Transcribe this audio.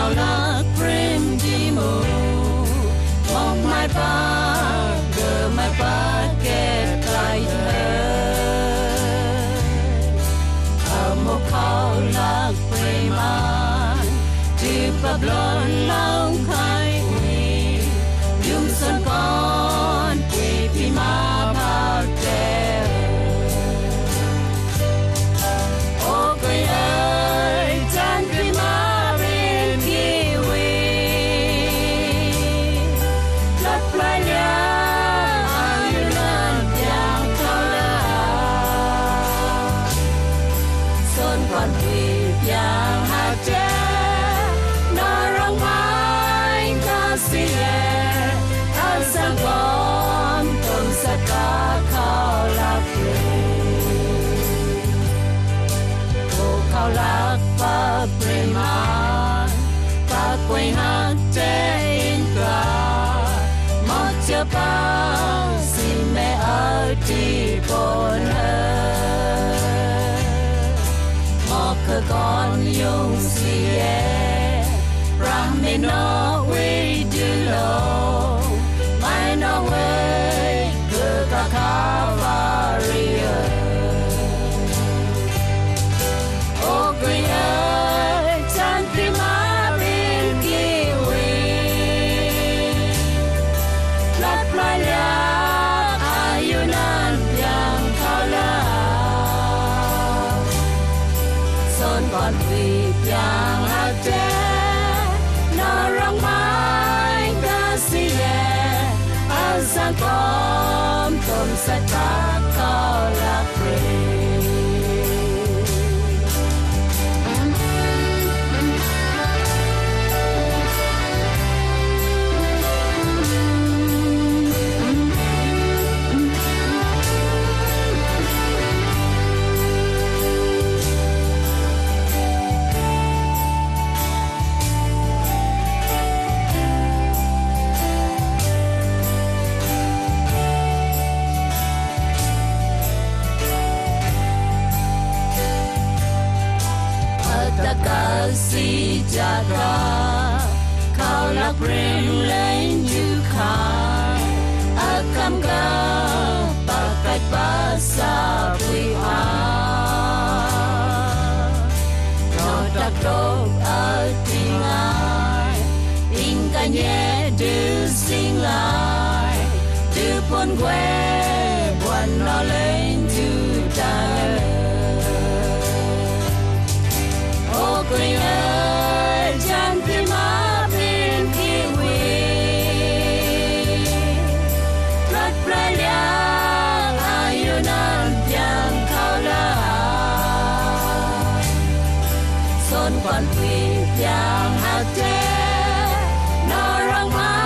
kau lạc prim di mu mong mai ba gơ mai ba kết lại thơ một kau lạc prim an đi bập lon long khai uy dung son con đi pi ma bao treo ô cười ơi chan pi ma bên kiwi lấp lại nhớ ai lần giang thao la son con vì giang hạt tre nó rong mai ca si lệ áo sang con tôm sa cá khao lạc kau lạc ba prema ta quay hát trên cả một chiếc bao xin mẹ ở đi bốn một cơ con dùng gì Brahmin nó quy đi lâu mai nó quay cơ cả Calvario ô cười ơi chan pi ma bên kiwi lấp lại lạc ayunan yang khao lạc son còn vì yang hạt tre nó rong mai ca si lệ áo sang con tôm sa cá khao lạc si jaga kau lạc prim lên như khai akam ga pakai basa puiha kau tak dok atingai ingkanya du sing lai du pon gue buan nó lên tu ta ô cười ơi chan pi ma bên kiwi lấp lại lạc ayunan yang khao lạc son còn vì yang hạt tre nó rong mai